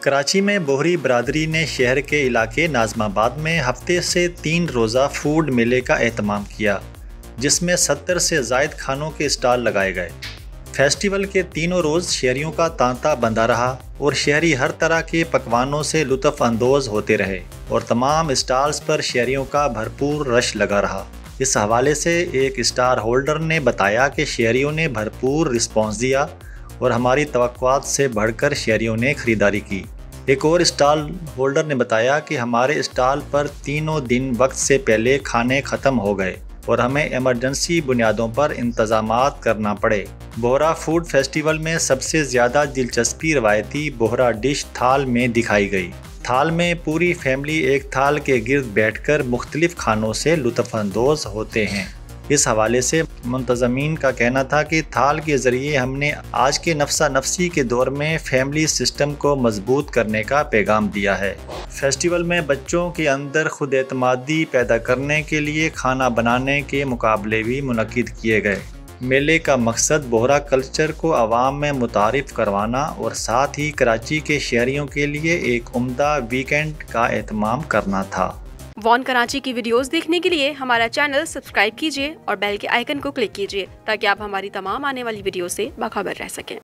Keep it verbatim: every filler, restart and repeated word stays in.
کراچی میں بوہری برادری نے شہر کے علاقے ناظم آباد میں ہفتے سے تین روزہ فوڈ میلے کا اہتمام کیا، جس میں ستر سے زائد کھانوں کے اسٹال لگائے گئے۔ فیسٹیول کے تینوں روز شہریوں کا تانتا بندھا رہا اور شہری ہر طرح کے پکوانوں سے لطف اندوز ہوتے رہے اور تمام اسٹالز پر شہریوں کا بھرپور رش لگا رہا۔ اس حوالے سے ایک اسٹال ہولڈر نے بتایا کہ شہریوں نے بھرپور رسپانس دیا اور ہماری توقعات سے بڑھ کر شہریوں نے خریداری کی۔ ایک اور اسٹال ہولڈر نے بتایا کہ ہمارے اسٹال پر تینوں دن وقت سے پہلے کھانے ختم ہو گئے اور ہمیں ایمرجنسی بنیادوں پر انتظامات کرنا پڑے۔ بوہرا فوڈ فیسٹیول میں سب سے زیادہ دلچسپی روایتی بوہرا ڈش تھال میں دکھائی گئی۔ تھال میں پوری فیملی ایک تھال کے گرد بیٹھ کر مختلف کھانوں سے لطف اندوز ہوتے ہیں۔ اس حوالے سے منتظمین کا کہنا تھا کہ تھال کے ذریعے ہم نے آج کے نفسا نفسی کے دور میں فیملی سسٹم کو مضبوط کرنے کا پیغام دیا ہے۔ فیسٹیول میں بچوں کے اندر خود اعتمادی پیدا کرنے کے لیے کھانا بنانے کے مقابلے بھی منعقد کیے گئے۔ میلے کا مقصد بوہرا کلچر کو عوام میں متعارف کروانا اور ساتھ ہی کراچی کے شہریوں کے لیے ایک عمدہ ویکینڈ کا اہتمام کرنا تھا۔ وان کراچی کی ویڈیوز دیکھنے کے لیے ہمارا چینل سبسکرائب کیجیے اور بیل کے آئیکن کو کلک کیجیے تاکہ آپ ہماری تمام آنے والی ویڈیو سے باخبر رہ سکیں۔